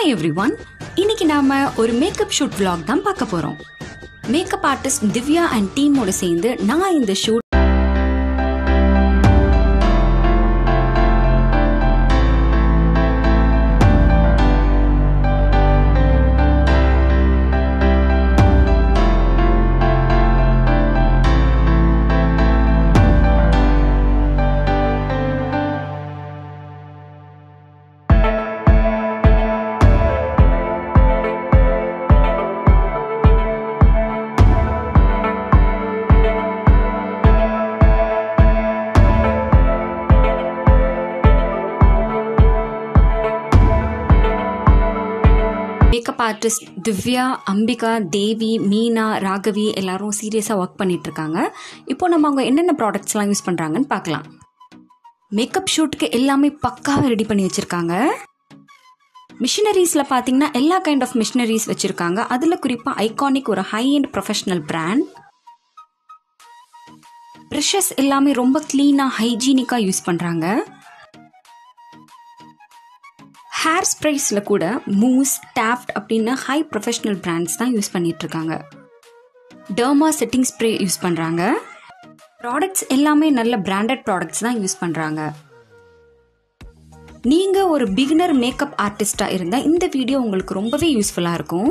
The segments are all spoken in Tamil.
Hi everyone, இன்னைக்கு நாம ஒரு மேக்கப் ஷூட் vlog தான் பார்க்க போறோம். மேக்கப் ஆர்டிஸ்ட் திவ்யா அண்ட் டீமோட சேர்ந்து நான் இந்த shoot makeup artist Divya, Ambika, Devi, Meena, Raghavi எல்லாரும் சீரியஸாக ஒர்க் பண்ணிட்டு இருக்காங்க. இப்போ நம்ம அவங்க என்னென்ன ப்ராடக்ட்ஸ்லாம் யூஸ் பண்ணுறாங்கன்னு பார்க்கலாம். மேக்கப் ஷூட்டுக்கு எல்லாமே பக்காவாக ரெடி பண்ணி வச்சுருக்காங்க. மிஷினரிஸில் பார்த்தீங்கன்னா எல்லா கைண்ட் ஆஃப் மிஷினரிஸ் வச்சுருக்காங்க. அதில் குறிப்பாக ஐகானிக் ஒரு high and professional brand. Brushes எல்லாமே ரொம்ப க்ளீனாக ஹைஜீனிக்காக யூஸ் பண்ணுறாங்க. ஹேர் ஸ்ப்ரேஸில் கூட மூஸ், டாஃப்ட் அப்படின்னு ஹை ப்ரொஃபஷ்னல் பிராண்ட்ஸ் தான் யூஸ் பண்ணிட்டு இருக்காங்க. டர்மா செட்டிங் ஸ்ப்ரே யூஸ் பண்ணுறாங்க. ப்ராடக்ட்ஸ் எல்லாமே நல்ல பிராண்டட் ப்ராடக்ட்ஸ் தான் யூஸ் பண்ணுறாங்க. நீங்கள் ஒரு பிகினர் மேக்கப் ஆர்டிஸ்டாக இருந்தால் இந்த வீடியோ உங்களுக்கு ரொம்பவே யூஸ்ஃபுல்லாக இருக்கும்.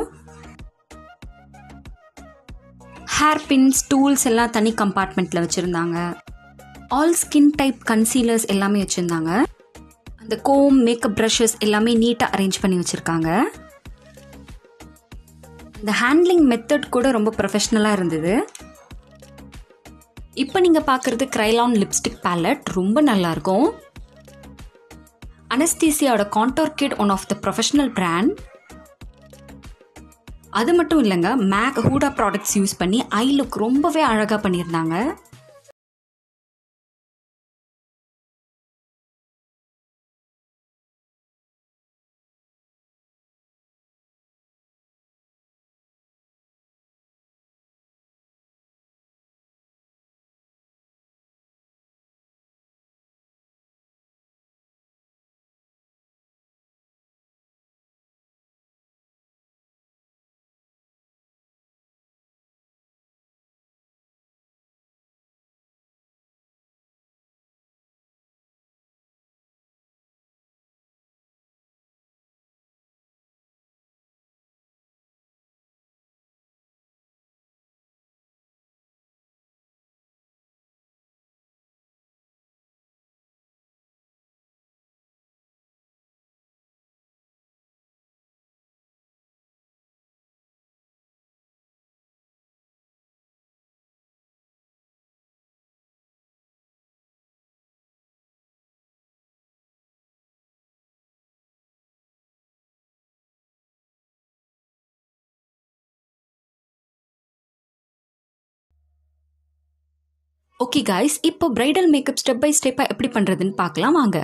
ஹேர் பின்ஸ், டூல்ஸ் எல்லாம் தனி கம்பார்ட்மெண்ட்டில் வச்சுருந்தாங்க. ஆல் ஸ்கின் டைப் கன்சீலர்ஸ் எல்லாமே வச்சுருந்தாங்க. அந்த கோம், மேக்கப் ப்ரஷஸ் எல்லாமே நீட்டாக அரேஞ்ச் பண்ணி வச்சுருக்காங்க. இந்த ஹேண்ட்லிங் மெத்தட் கூட ரொம்ப ப்ரொஃபஷ்னலாக இருந்தது. இப்போ நீங்கள் பார்க்குறது கிரைலான் லிப்ஸ்டிக் பேலட் ரொம்ப நல்லாயிருக்கும். அனஸ்தீசியாவோட contour kit one of the professional brand. அது மட்டும் இல்லைங்க, மேக் ஹூடா ப்ராடக்ட்ஸ் யூஸ் பண்ணி ஐ லுக் ரொம்பவே அழகாக பண்ணியிருந்தாங்க. ஓகே காய்ஸ், இப்போ பிரைடல் மேக்கப் ஸ்டெப் பை ஸ்டெப்பாக எப்படி பண்ணுறதுன்னு பார்க்கலாம் வாங்க.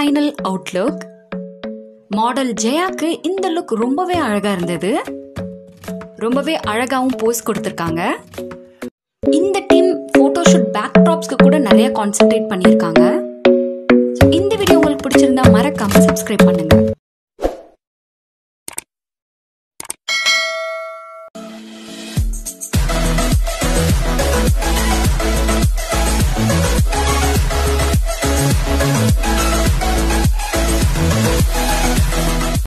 Final Outlook. மாடல் ஜெயாக்கு இந்த லுக் ரொம்பவே அழகா இருந்தது. ரொம்பவே அழகாவும் போஸ் கொடுத்திருக்காங்க. இந்த டீம் போட்டோஷூட் பேக்ட்ராப்ஸ்க்கு கூட நிறைய கான்சென்ட்ரேட் பண்ணியிருக்காங்க. இந்த வீடியோ உங்களுக்கு பிடிச்சிருந்தா மறக்காம சப்ஸ்கிரைப் பண்ணுங்க.